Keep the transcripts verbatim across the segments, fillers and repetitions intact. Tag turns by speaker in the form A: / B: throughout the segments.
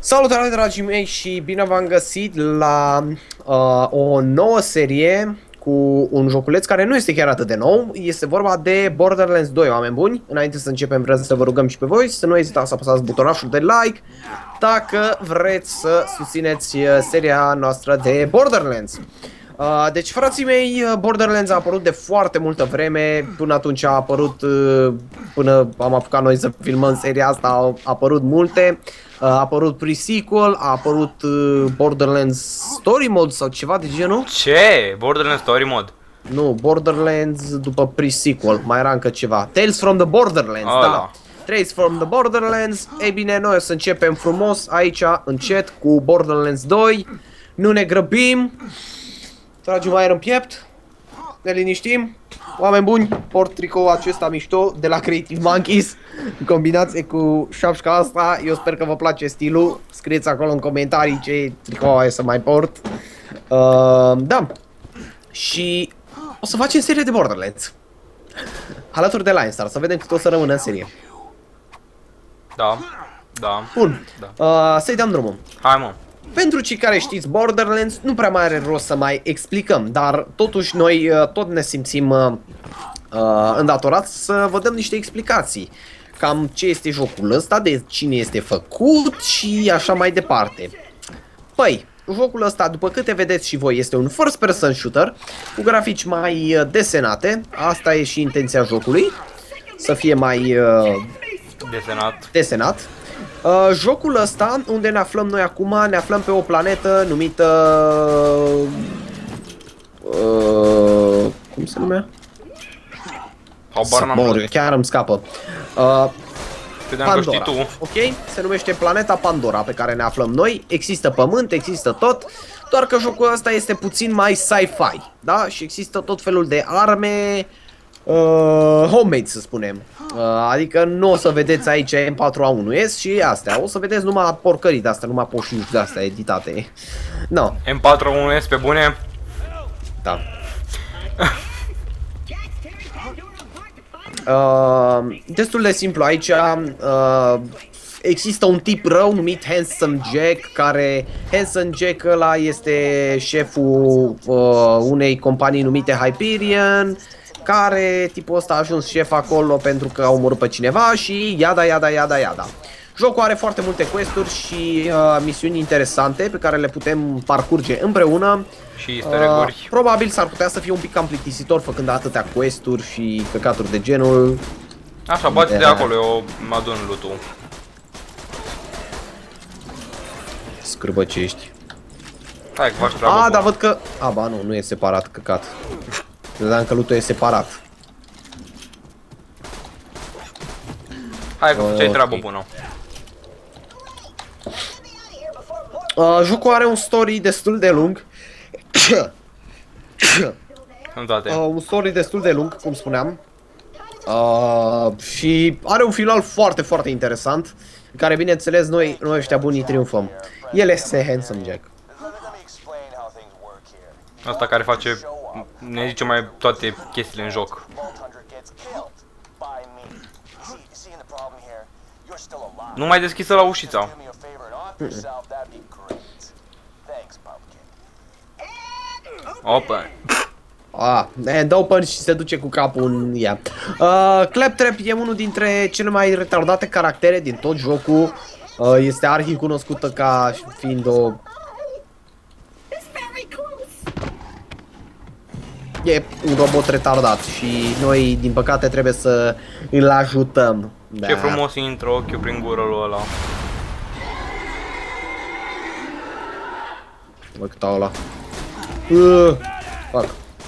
A: Salutare, dragii mei, și bine v-am găsit la uh, o nouă serie cu un joculeț care nu este chiar atât de nou. Este vorba de Borderlands doi, oameni buni. Înainte să începem, vreau să vă rugăm și pe voi să nu ezitați să apăsați butonașul de like dacă vreți să susțineți seria noastră de Borderlands. Uh, deci, frații mei, Borderlands a apărut de foarte multă vreme. Până atunci a apărut, uh, până am apucat noi să filmăm seria asta, au apărut multe. Uh, a apărut pre-sequel, a apărut uh, Borderlands Story Mode sau ceva de genul.
B: Ce? Borderlands Story Mode?
A: Nu, Borderlands după pre-sequel, mai era încă ceva. Tales from the Borderlands,
B: oh,
A: da.
B: da.
A: Tales from the Borderlands. Ei bine, noi o să începem frumos aici, încet, cu Borderlands doi. Nu ne grăbim. Tragem aer în piept. Ne liniștim. Oameni buni, port tricoul acesta mișto de la Creative Monkeys în combinație cu șapșca asta. Eu sper că vă place stilul. Scrieți acolo în comentarii ce tricou ai să mai port. uh, Da. Și o să facem serie de Borderlands alături de Lionstar, să vedem cât o să rămână în serie.
B: Da, da.
A: Bun,
B: da.
A: uh, să-i dăm drumul.
B: Hai, mă.
A: Pentru cei care știți Borderlands, nu prea mai are rost să mai explicăm, dar totuși noi uh, tot ne simțim uh, uh, îndatorați să vă dăm niște explicații. Cam ce este jocul ăsta, de cine este făcut și așa mai departe. Păi, jocul ăsta, după câte vedeți și voi, este un first person shooter cu grafici mai uh, desenate. Asta e și intenția jocului, să fie mai uh,
B: desenat.
A: desenat. Uh, jocul ăsta, unde ne aflăm noi acum, ne aflăm pe o planetă numită... Uh, cum se numea? Sabor, chiar îmi scapă. Uh, Pandora, tu. Ok? Se numește planeta Pandora pe care ne aflăm noi. Există pământ, există tot. Doar că jocul ăsta este puțin mai sci-fi, da? Și există tot felul de arme uh, homemade, să spunem. Uh, adică nu o să vedeți aici M patru A unu S și astea. O să vedeți numai porcării de astea, numai poșuși de astea editate. No.
B: M patru A unu S pe bune?
A: Da. Uh, destul de simplu aici. Uh, există un tip rău numit Handsome Jack, care Handsome Jack ăla este șeful uh, unei companii numite Hyperion, care tipul ăsta a ajuns șef acolo pentru că a omorât pe cineva și iada, iada, iada, iada. Jocul are foarte multe quest-uri și uh, misiuni interesante pe care le putem parcurge împreună.
B: Și easter egg-uri.
A: Uh, probabil s-ar putea să fie un pic cam plictisitor făcând atâtea quest-uri și căcaturi de genul.
B: Așa, bate de acolo, eu mă adun loot-ul.
A: Scârbăcești.
B: Hai că faci treabă.
A: A, dar văd că... A, ba nu, nu e separat, căcat. Credeam că loot-ul e separat.
B: Hai că
A: uh,
B: făceai treabă
A: okay.
B: bună.
A: Uh, jocul are un story destul de lung. uh, un story destul de lung, cum spuneam. Uh, și are un final foarte, foarte interesant, în care, bineînțeles, noi, noi ăștia bunii triumfăm. El este Handsome Jack.
B: Asta care face, ne zice mai toate chestiile în joc. Nu mai deschisă la ușița. Mm -mm. Opa.
A: Ah, and open și se duce cu capul în ea. Uh, Claptrap e unul dintre cele mai retardate caractere din tot jocul. Uh, este arhi cunoscută ca fiind o... E un robot retardat și noi, din păcate, trebuie să îl ajutăm.
B: Da. Ce frumos intră ochiul prin gură lui ăla.
A: Bă, cât au ăla. Uh, fuck.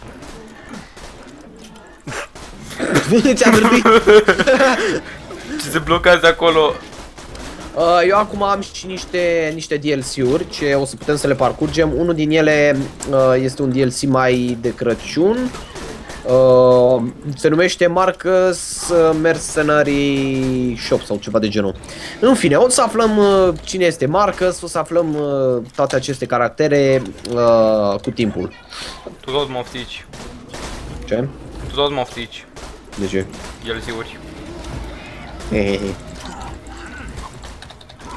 A: Ce-a vârtit?
B: Ce se blochează acolo?
A: Uh, eu acum am și niște, niște D L C-uri ce o să putem să le parcurgem. Unul din ele uh, este un D L C mai de Crăciun. Uh, se numește Marcus Mercenary Shop sau ceva de genul. În fine, o să aflăm uh, cine este Marcus, o să aflăm uh, toate aceste caractere uh, cu timpul.
B: Tu tot moftici.
A: Ce?
B: Tu tot moftici.
A: De ce?
B: D L C-uri.
A: Hehehe.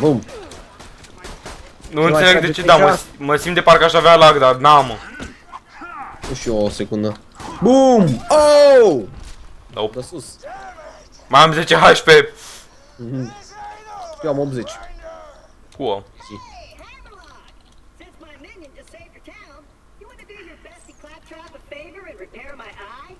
A: Bum.
B: Nu înțeleg de ce, da, mă, mă simt de parcă aș avea lag, dar n-am, mă.
A: Nu știu, o secundă. Bum! Oh!
B: Nope.
A: De sus.
B: Mai am zece H P.
A: Mhm. Eu am optzeci.
B: Cool.
A: Si.
C: Hey, Hammerlock! Since my minion just saved your town, you want to do your bestie Claptrap a favor and repair my eye?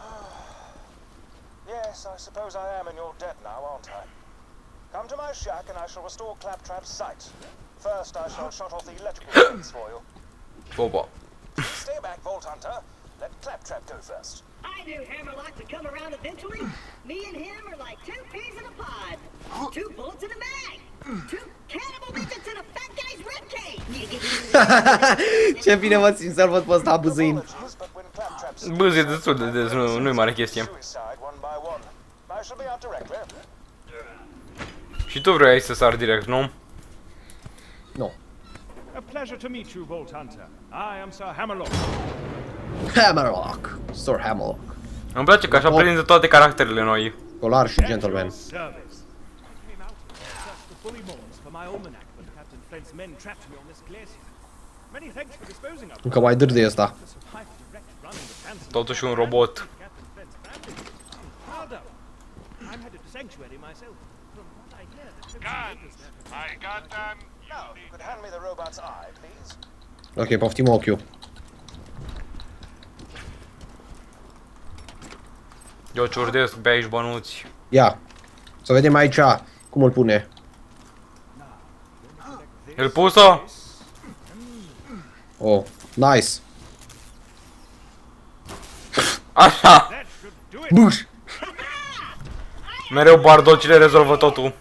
D: Yes, I suppose I am in your debt now, aren't I? Come to my shack and I shall restore Claptrap's sight. First, I shall shut off the electrical lines for you.
B: Opa.
D: Stay back, Vault Hunter. Let Claptrap go first.
C: I knew Hammerlock would come around eventually. Me and him are like two peas in a pod. Two bullets in a bag. Two cannibal midgets in a fat guy's ribcage.
A: Ce bine mă simt să-l văd pe ăsta abuzâind.
D: Apologies, but when Claptrap's
B: Bă, e destul de des, nu, nu-i mare chestie.
D: suicide one by one. I shall be out directly.
B: Și tu vrei să sar direct, nu?
A: Nu.
E: A pleasure to meet you, Vault Hunter. I am Sir Hammerlock.
A: Hammerlock. Sir Hammerlock.
B: Îmi place că așa prinde toate caracterele noi.
A: Colar și gentleman.
E: Service. I came out to search the bully bones for my almanac, but Captain Flint's men trapped me on this glacier. Many thanks for disposing of me.
A: Încă mai dârde ăsta.
E: To survive the direct running with Hanson.
B: Totuși un robot.
E: Captain Flint's family. Well done. I'm headed to Sanctuary myself. From what I hear, the Guns!
D: I got them. Now, if you could hand me the robot's eye, please.
A: Ok, poftim ochiul.
B: Eu ciurdesc pe aici bănuți.
A: Ia. Să vedem aici cum îl pune.
B: Îl pusă?
A: Oh, nice.
B: Așa.
E: That should do it.
A: Buș.
B: Mereu bardocile rezolvă totul.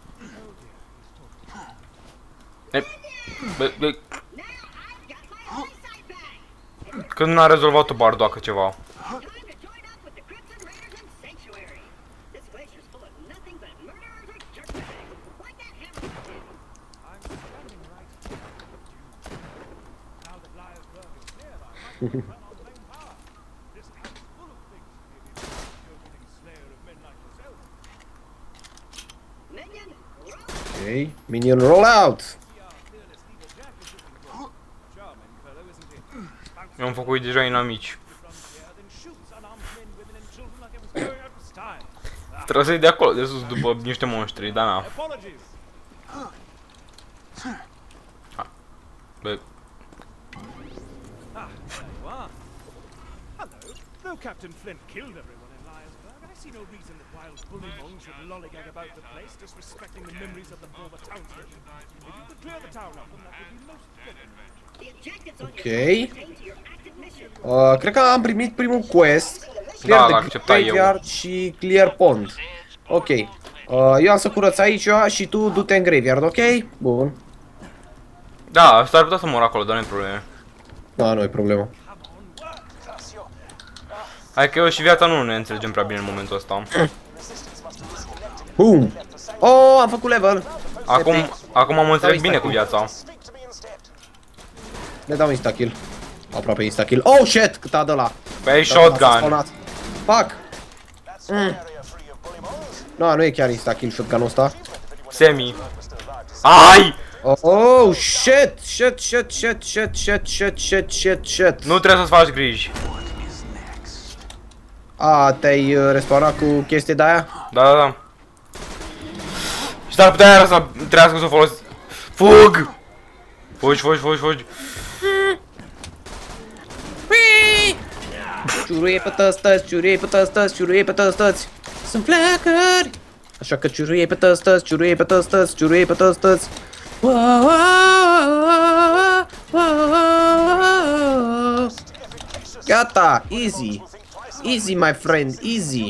B: E, bă, bă,
C: Now I've got my eyesight back.
B: când n-a rezolvat-o bardoacă ceva.
C: Time to join up with the Crimson Raiders in Sanctuary. This glacier's full of nothing but murderers or dirtbags, like that Hammerlock did.
E: I'm standing right here. Now that Liarsburg is clear, I might run on main power. This town is full of things. Maybe the go-getting slayer of men like yourself.
C: Minion, roll.
A: Ok. Minion rollout.
E: Fearless Leader Jack is looking for. Charming fellow, isn't he? Bounces
B: Eu am făcut deja inamici.
E: from here, then shoots unarmed men, women and children like it was going out of style.
B: Trebuie să iei de acolo, de sus, după niște monștri, dar na.
E: Apologies.
B: Bă,
E: Ah, there you are. Hello. Though Captain Flint killed everyone in Liarsburg, I see no reason that wild bully monks should lollygag about the place, disrespecting the memories of the former townsmen. If you could clear the town of them, that would be most welcome.
C: The objectives on
A: Ok.
C: your pertain to your active mission.
A: Uh, cred că am primit primul quest. Clear
B: Da,
A: the
B: l-accepta eu.
A: graveyard și clear pond. Ok. Uh, eu am să curăț aici și tu du-te în graveyard, ok? Bun.
B: da, s-ar putea să mor acolo, dar nu-i probleme.
A: Da, nu e problemă.
B: Hai că eu și viața nu ne înțelegem prea bine în momentul ăsta.
A: Boom! Oh, am făcut level!
B: Acum, acum am înțeles bine cu viața.
D: Speak to me instead.
A: Le dau insta-kill. Aproape insta-kill. Oh, shit! Cât a de la.
B: Pe ai shotgun.
A: Fuck!
D: That's an area free of bully bones.
A: Nu, nu e chiar insta-kill shotgun-ul ăsta.
B: Semi. Ai!
A: Oh, shit! Shit, shit, shit, shit, shit, shit, shit, shit, shit.
B: Nu trebuie să-ți faci griji.
A: A, te-ai uh, respawnat cu chestii de-aia?
B: Da, da, da. Și s-ar putea iară să trească să o folosi. Fug! Fugi, fugi, fugi, fugi.
A: Ciuruie pe tăstăți, ciuruie pe tăstăți, ciuruie pe tăstăți. Sunt flacări! Așa că ciuruie pe tăstăți, ciuruie pe tăstăți, ciuruie pe tăstăți. Gata, easy. Easy, my friend, easy.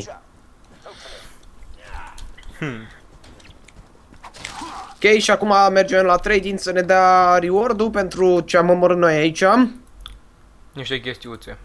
A: Ok, și acum mergem la trading să ne dea reward-ul pentru ce am omorât noi aici.
B: Niște chestiuțe.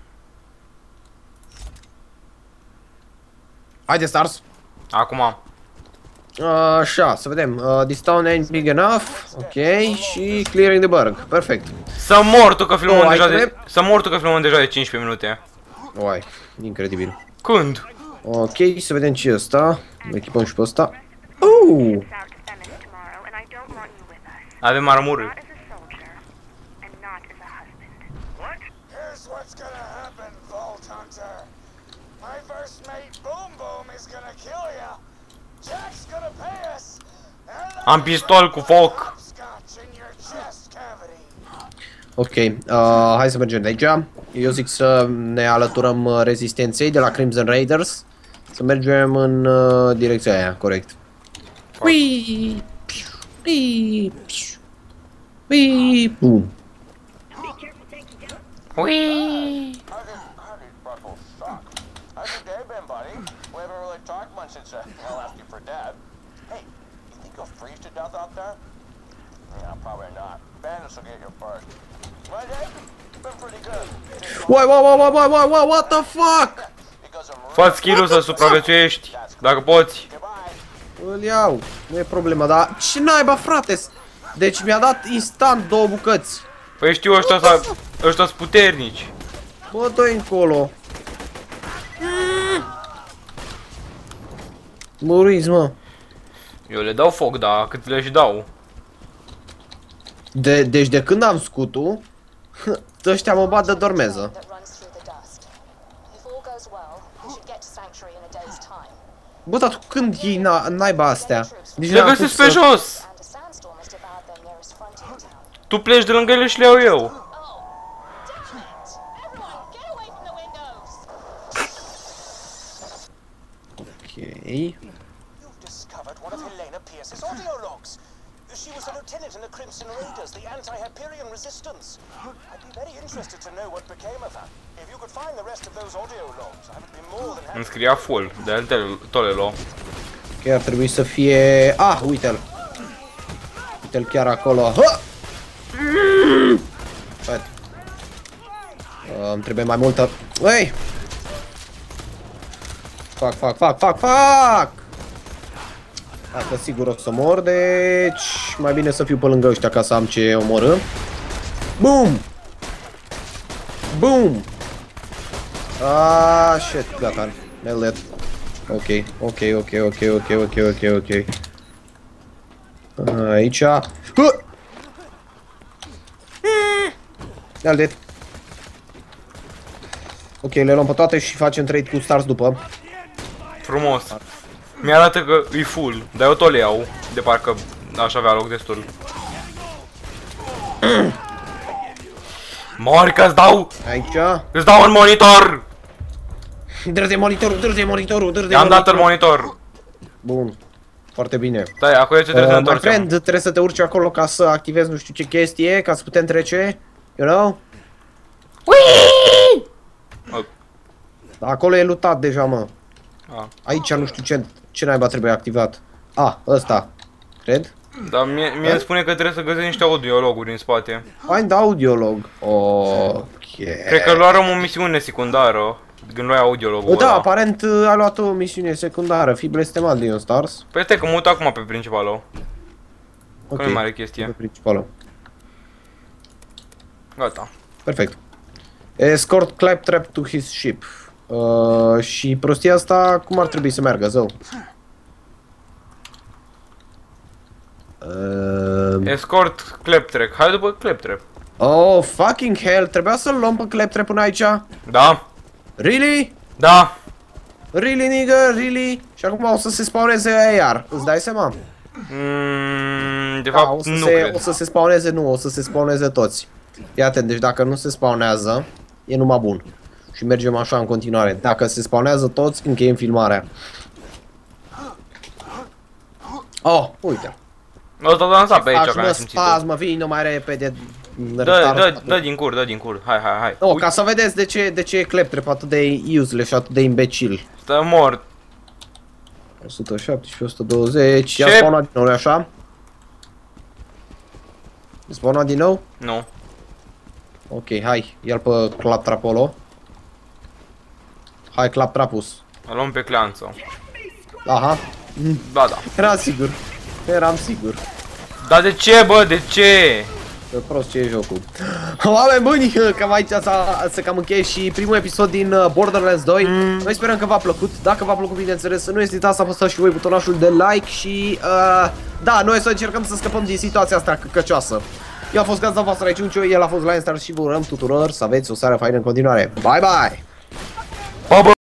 A: Haide, Stars.
B: Acum.
A: Așa, să vedem. Uh, this town ain't big enough. Ok, și clearing the burg. Perfect.
B: Să mor tu că filmăm
A: Oh,
B: deja
A: ai
B: de...
A: trep?
B: Să mor tu că filmăm deja de cincisprezece minute.
A: Uai, incredibil.
B: Când?
A: Ok, să vedem ce e ăsta. Echipăm și pe ăsta. Uh!
F: out to Venice tomorrow, and I don't
B: Avem armură.
F: Not as a soldier, and not as a husband.
E: What?
D: Here's what's gonna happen, Vault Hunter. My first mate, Boom Boom, is gonna kill ya. Jack's gonna pay us. And
B: Am pistol cu foc.
D: hopscotch in your chest cavity.
A: Ok, uh, hai să mergem de aici. Eu zic să ne alăturăm uh, rezistenței de la Crimson Raiders. Să mergem în uh, direcția aia, corect. Ui, ui, ui, bum.
C: Be careful taking down.
B: Ui.
D: Howdy, howdy, Buckle Sock. How's your day been, buddy? We haven't really talked much since uh, Hell asked you for Dad. Hey, you think you'll freeze to death out there? Yeah, probably not. Bandits will get you first. My day? Been pretty good.
A: Wai, wai, wai, wai, wai, wai, what the fuck?
D: Because I'm
B: Fă skill-ul să supraviețuiești, dacă poți.
D: Goodbye.
A: Îl iau, nu e problema, dar ce naiba, frate? Deci mi-a dat instant două bucăți.
B: Păi știu, ăștia s-a- ăștia sunt puternici.
A: Bă, dă-i încolo. Muriți, mă.
B: Eu le dau foc, dar cât le-și dau.
A: De, deci de când am scutul, ăștia mă bat de dormeză.
G: That runs through the dust. If all goes well, we should get to Sanctuary in a day's time.
A: Bă, dar tu când iei na naiba astea? Deci
B: Le
A: n-am
B: găsesc
A: pus
B: pe
A: să-
B: jos.
G: And a sandstorm has devoured their nearest frontier town.
B: Tu pleci de lângă ele și le iau eu.
G: Oh, damn it! Everyone, get away from the windows!
A: Ok.
D: You've discovered one of Helena Pierce's audio logs. She was a lieutenant in the Crimson Raiders, the anti-Hyperion resistance. I'd be very interested to know what became of her. If you could find the rest of those audio logs, I would be more than happy.
B: Îmi scria full, de alte tot le luau.
A: Ok, ar trebui să fie... Ah, uite-l. Uite-l chiar acolo. Ha! Hai. Uh, îmi trebuie mai multă... Ei! Fac, fac, fac, fac, fac! Dacă sigur o să mor, deci... Mai bine să fiu pe lângă ăștia ca să am ce omorâ. Boom! Boom! Ah, shit, gata. Melet. Ok, ok, ok, ok, ok, ok, ok, ok. Aici. Huh! Ia-l de. Ok, le luăm pe toate și facem trade cu stars după.
B: Frumos. Mi-arată că e full, dar eu tot le iau, de parcă aș avea loc destul. Mori că-ți dau!
A: Aici.
B: Îți dau un monitor!
A: Dă-te monitorul, dă-te monitorul, dă-te
B: I-am dat el monitor!
A: Bun. Foarte bine.
B: Stai, acum ce trebuie să ne
A: Uh, my
B: întoarcem.
A: friend, trebuie să te urci acolo ca să activezi nu știu ce chestie, ca să putem trece. You know?
B: Oh.
A: Acolo e lutat deja, mă.
B: Ah.
A: Aici nu știu ce, ce naiba trebuie activat. A, ăsta. Cred.
B: Dar mie, mie îmi spune că trebuie să găsești niște audiologuri în spate.
A: Find audiolog. Ok.
B: Cred că luarăm o misiune secundară când luai audiologul
A: Da,
B: ăla.
A: aparent a luat o misiune secundară. Fi blestemat de Ion Stars.
B: Păi stai că mă uit acum pe principalul.
A: Ok.
B: Că nu e mare
A: Pe
B: chestie.
A: principală.
B: Gata.
A: Perfect. Escort Claptrap to his ship. Uh, și prostia asta cum ar trebui să meargă, zău? Uh,
B: Escort Claptrap. Hai după Claptrap.
A: oh, fucking hell. Trebuia să-l luăm pe Claptrap până aici?
B: Da?
A: Really?
B: Da!
A: Really, nigga? Really? Și acum o să se spawneze aia iar. Îți dai seama?
B: Mm, de
A: Da,
B: fapt,
A: o să,
B: nu
A: se,
B: cred.
A: o să se spawneze, nu, o să se spawneze toți. Fii atent, deci dacă nu se spawnează, e numai bun. Și mergem așa în continuare. Dacă se spawnează toți, încheiem filmarea. Oh, uite.
B: Ăsta dansa pe aici,
A: Faci,
B: că
A: mă,
B: am simțit-o.
A: spasmă, vină mai repede.
B: Dă, dă, dă din cur, dă din cur. Hai, hai, hai.
A: Oh,
B: Ui,
A: ca să vedeți de ce, de ce e Claptrap atât de useless și atât de imbecil.
B: stă mort.
A: o sută șaptesprezece, o sută douăzeci, ia
B: Ce?
A: spawna din nou, așa? Spawna din nou?
B: Nu.
A: Ok, hai, ia-l pe Claptrap ălo. Hai, Claptrapus.
B: Îl luăm pe cleanță.
A: Aha,
B: Da, da.
A: eram sigur. Eram sigur.
B: Dar de ce, bă, de ce?
A: Că prost ce e jocul. Oameni buni, cam aici s-a, să cam încheie și primul episod din uh, Borderlands doi. Mm. Noi sperăm că v-a plăcut. Dacă v-a plăcut, bineînțeles, să nu ezitați să apăsați și voi butonașul de like și uh, da, noi să încercăm să scăpăm din situația asta căcăcioasă. Eu am fost gazda voastră aici, Unciu, el a fost Lionstar și vă urăm tuturor să aveți o seară faină în continuare. Bye, bye!
B: Pa, bă!